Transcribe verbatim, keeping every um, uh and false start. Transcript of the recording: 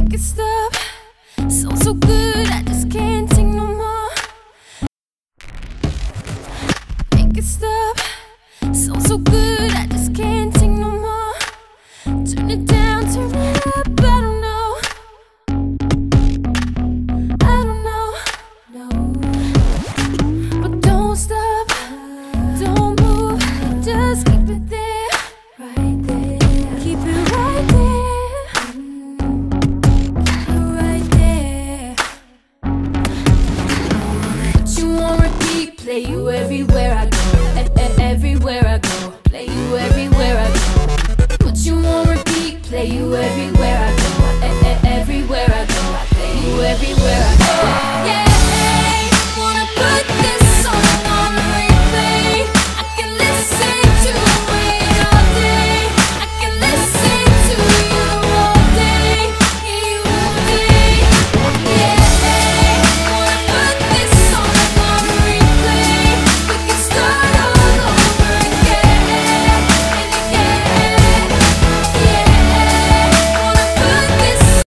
Make it stop. Sounds so good, I just can't take no more. Make it stop. Sounds so good, I just can't take no more. Turn it down, turn it up, I don't know. I don't know, no. But don't stop, don't move, just keep it there, right there. Keep it right there, keep it right there. Put you on repeat, play you everywhere I go. Everywhere I go, play you everywhere I go. Put you on repeat, play you everywhere.